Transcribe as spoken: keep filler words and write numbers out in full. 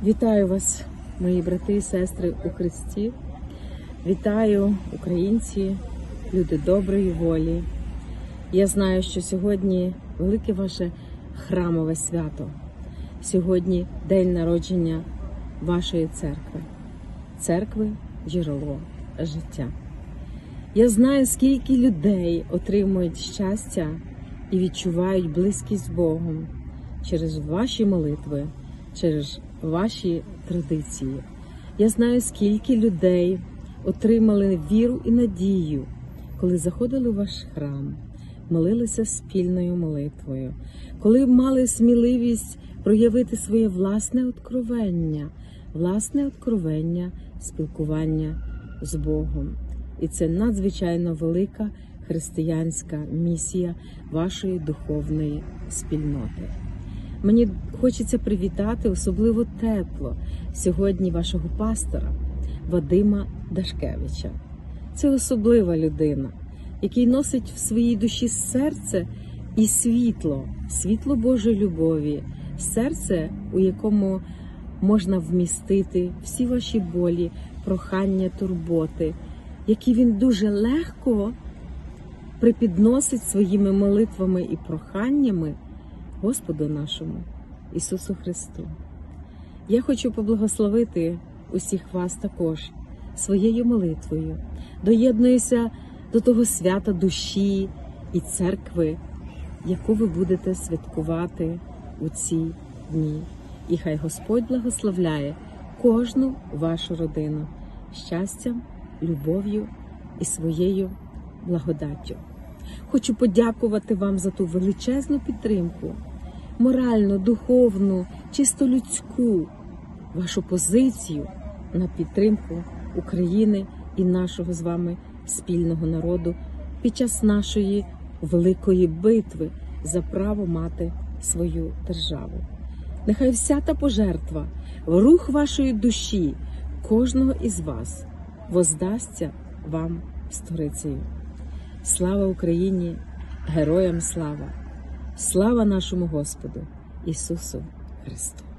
Вітаю вас, мої брати і сестри у Христі. Вітаю, українці, люди доброї волі. Я знаю, що сьогодні велике ваше храмове свято. Сьогодні день народження вашої церкви. Церкви – джерело життя. Я знаю, скільки людей отримують щастя і відчувають близькість з Богом через ваші молитви, через ваші традиції. Я знаю, скільки людей отримали віру і надію, коли заходили в ваш храм, молилися спільною молитвою, коли мали сміливість проявити своє власне откровення, власне откровення спілкування з Богом. І це надзвичайно велика християнська місія вашої духовної спільноти. Мені хочеться привітати особливо тепло сьогодні вашого пастора Вадима Дашкевича. Це особлива людина, який носить в своїй душі серце і світло, світло Божої любові, серце, у якому можна вмістити всі ваші болі, прохання, турботи, які він дуже легко припідносить своїми молитвами і проханнями Господу нашому Ісусу Христу. Я хочу поблагословити усіх вас також своєю молитвою. Доєднуюся до того свята душі і церкви, яку ви будете святкувати у ці дні. І хай Господь благословляє кожну вашу родину щастям, любов'ю і своєю благодаттю. Хочу подякувати вам за ту величезну підтримку, моральну, духовну, чисто людську, вашу позицію на підтримку України і нашого з вами спільного народу під час нашої великої битви за право мати свою державу. Нехай вся та пожертва, рух вашої душі, кожного із вас воздасться вам сторицею. Слава Україні! Героям слава! Слава нашому Господу Ісусу Христу!